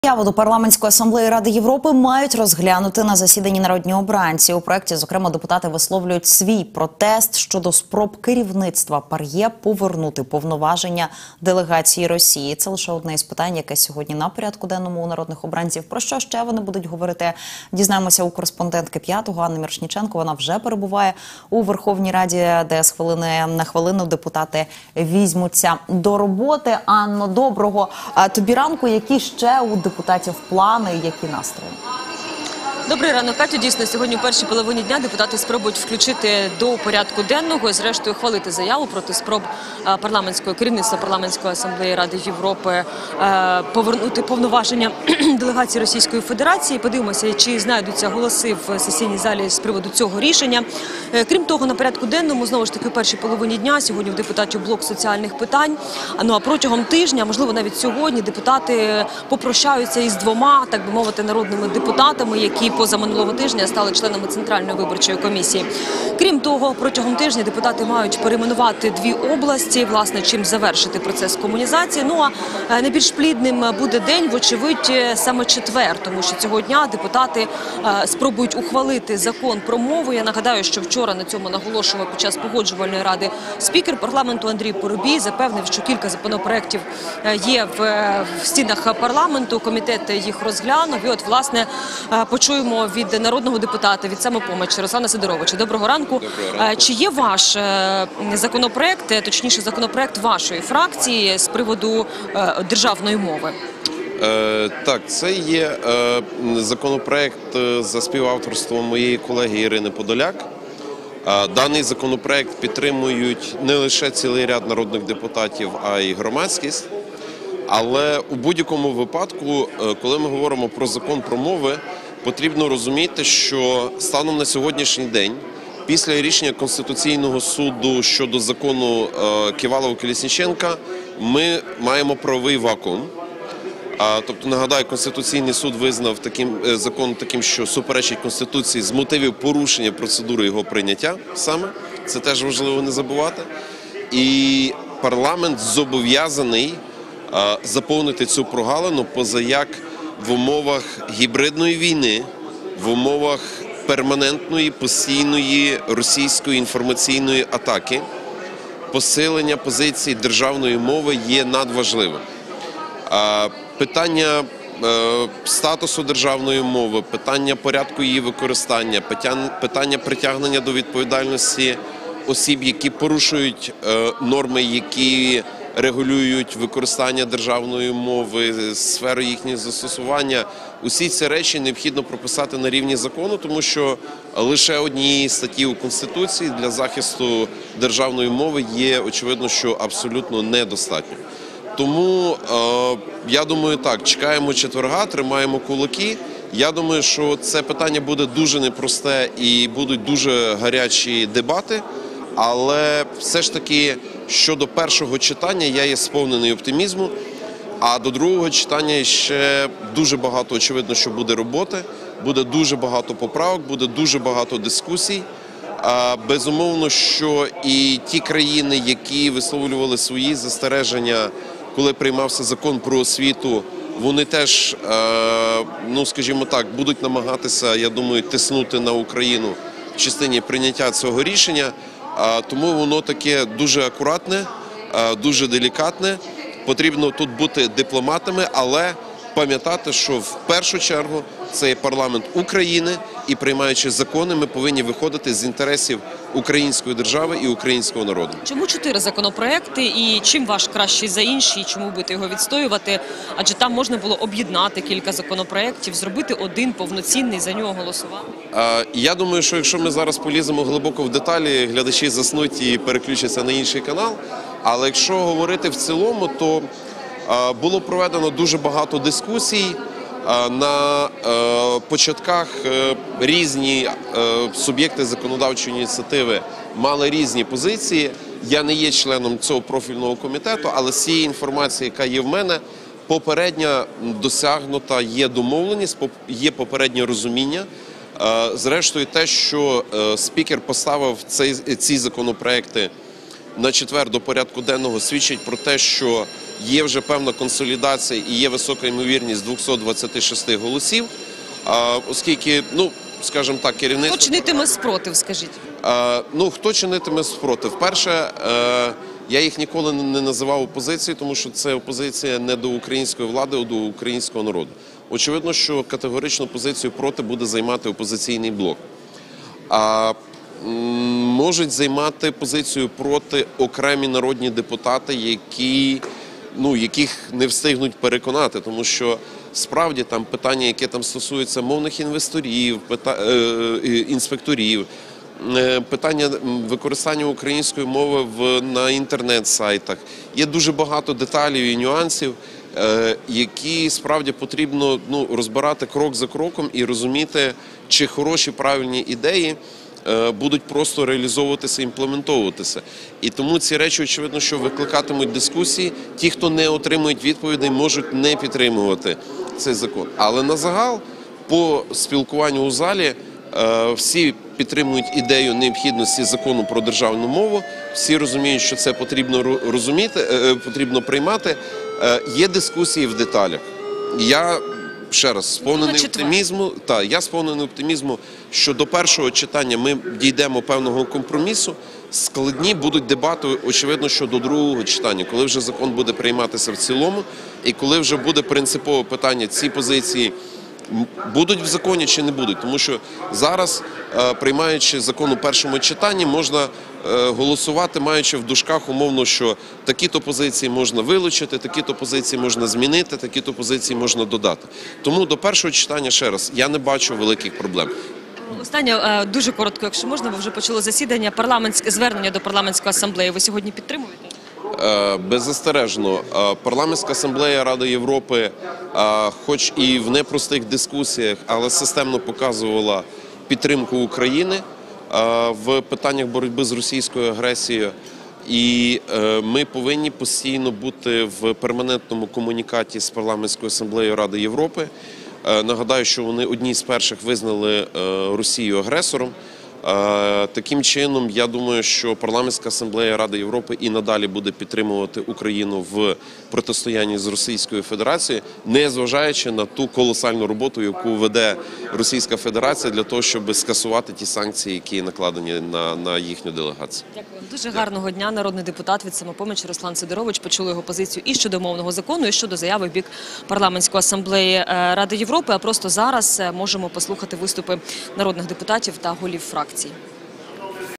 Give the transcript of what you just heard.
Заяву до Парламентської асамблеї Ради Європи мають розглянути на засіданні народні обранці. У проєкті, зокрема, депутати висловлюють свій протест щодо спроб керівництва ПАРЄ повернути повноваження делегації Росії. Це лише одне із питань, яке сьогодні на порядку денному у народних обранців. Про що ще вони будуть говорити, дізнаємося у кореспондентки «П'ятого» Анни Мірошніченко. Вона вже перебуває у Верховній Раді, де з хвилини на хвилину депутати візьмуться до роботи. Анно, доброго тобі ранку. Які ще у депутатів плани і які настрої? Добрий ранок, Катю. Дійсно, сьогодні у першій половині дня депутати спробують включити до порядку денного і, зрештою, ухвалити заяву проти спроб керівництва Парламентської асамблеї Ради Європи повернути повноваження делегації Російської Федерації. Подивимося, чи знайдуться голоси в сесійній залі з приводу цього рішення. Крім того, на порядку денному, знову ж таки, у першій половині дня, сьогодні в депутатів блок соціальних питань. Ну а протягом тижня, можливо, навіть сьогодні, депутати попрощаються із двома, так би мовити, народними депутатами, які позаминулого тижня стали членами Центральної виборчої комісії. Крім того, протягом тижня депутати мають перейменувати дві області, власне, чим завершити процес комунізації. Ну а найбільш плідним буде день, вочевидь, саме четвер, тому що цього дня депутати спробують ухвалити закон про мову. Я нагадаю, що вчора на цьому наголошував під час погоджувальної ради спікер парламенту Андрій Парубій, запевнив, що кілька законопроєктів є в стінах парламенту, комітет їх розглянув. І от, власне, почуємо від народного депутата, від «Самопомочі» Руслана Сидоровича. Доброго ранку. Доброго ранку. Чи є ваш законопроект, точніше законопроект вашої фракції з приводу державної мови? Так, це є законопроект за співавторством моєї колеги Ірини Подоляк. Даний законопроект підтримують не лише цілий ряд народних депутатів, а й громадськість. Але у будь-якому випадку, коли ми говоримо про закон про мови, потрібно розуміти, що станом на сьогоднішній день, після рішення Конституційного суду щодо закону Ківалова-Колесніченка, ми маємо правовий вакуум. Тобто, нагадаю, Конституційний суд визнав закон таким, що суперечить Конституції з мотивів порушення процедури його прийняття саме. Це теж важливо не забувати. І парламент зобов'язаний заповнити цю прогалину, позаяк в умовах гібридної війни, в умовах перманентної, постійної російської інформаційної атаки, посилення позицій державної мови є надважливим. Питання статусу державної мови, питання порядку її використання, питання притягнення до відповідальності осіб, які порушують норми, які регулюють використання державної мови, сферу їхнього застосування. Усі ці речі необхідно прописати на рівні закону, тому що лише однієї статті у Конституції для захисту державної мови є, очевидно, що абсолютно недостатньо. Тому, я думаю, так, чекаємо четверга, тримаємо кулаки. Я думаю, що це питання буде дуже непросте і будуть дуже гарячі дебати, але все ж таки щодо першого читання я є сповнений оптимізму, а до другого читання ще дуже багато, очевидно, що буде роботи, буде дуже багато поправок, буде дуже багато дискусій. Безумовно, що і ті країни, які висловлювали свої застереження, коли приймався закон про освіту, вони теж, ну скажімо так, будуть намагатися, я думаю, тиснути на Україну в частині прийняття цього рішення. Тому воно таке дуже акуратне, дуже делікатне. Потрібно тут бути дипломатами, але пам'ятати, що в першу чергу це є парламент України, і приймаючи закони, ми повинні виходити з інтересів української держави і українського народу. Чому 4 законопроекти і чим ваш кращий за інші, і чому будете його відстоювати? Адже там можна було об'єднати кілька законопроектів, зробити один повноцінний, за нього голосувати. Я думаю, що якщо ми зараз поліземо глибоко в деталі, глядачі заснуть і переключаться на інший канал. Але якщо говорити в цілому, то було проведено дуже багато дискусій. На початках різні суб'єкти законодавчої ініціативи мали різні позиції. Я не є членом цього профільного комітету, але з цієї інформації, яка є в мене, попередня досягнута є домовленість, є попереднє розуміння. Зрештою, те, що спікер поставив ці законопроекти на четвер до порядку денного, свідчить про те, що є вже певна консолідація і є висока ймовірність 226 голосів, оскільки, скажімо так, керівництво... Хто чинитиме спротив, скажіть? Хто чинитиме спротив? Перше, я їх ніколи не називав опозицією, тому що це опозиція не до української влади, а до українського народу. Очевидно, що категоричну позицію проти буде займати опозиційний блок. Можуть займати позицію проти окремі народні депутати, яких не встигнуть переконати, тому що справді там питання, яке там стосується мовних інвесторів, інспекторів, питання використання української мови на інтернет-сайтах. Є дуже багато деталей і нюансів, які справді потрібно розбирати крок за кроком і розуміти, чи хороші правильні ідеї будуть просто реалізовуватися, імплементовуватися. І тому ці речі, очевидно, що викликатимуть дискусії. Ті, хто не отримують відповідей, можуть не підтримувати цей закон. Але на загал, по спілкуванню у залі, всі підтримують ідею необхідності закону про державну мову, всі розуміють, що це потрібно приймати. Є дискусії в деталях. Я ще раз сповнений оптимізму, що до першого читання ми дійдемо певного компромісу. Складні будуть дебати, очевидно, що до другого читання, коли вже закон буде прийматися в цілому, і коли вже буде принципове питання, ці позиції будуть в законі чи не будуть. Тому що зараз, приймаючи закон у першому читанні, можна голосувати, маючи в дужках умовно, що такі-то позиції можна вилучити, такі-то позиції можна змінити, такі-то позиції можна додати. Тому до першого читання, ще раз, я не бачу великих проблем. Останнє, дуже коротко, якщо можна, ви вже почали засідання, звернення до парламентської асамблеї. Ви сьогодні підтримуєте? Беззастережно. Парламентська асамблея Ради Європи, хоч і в непростих дискусіях, але системно показувала підтримку України в питаннях боротьби з російською агресією. І ми повинні постійно бути в перманентному комунікаті з Парламентською асамблеєю Ради Європи. Нагадаю, що вони одні з перших визнали Росію агресором. Таким чином, я думаю, що Парламентська асамблея Ради Європи і надалі буде підтримувати Україну в протистоянні з Російською Федерацією, не зважаючи на ту колосальну роботу, яку веде Російська Федерація для того, щоб скасувати ті санкції, які накладені на їхню делегацію. Дякую. Дуже гарного дня. Народний депутат від «Самопомочі» Руслан Сидорович. Почули його позицію і щодо мовного закону, і щодо заяви в бік Парламентської асамблеї Ради Європи. А просто зараз можемо послухати виступи народних депутатів та голів фракцій.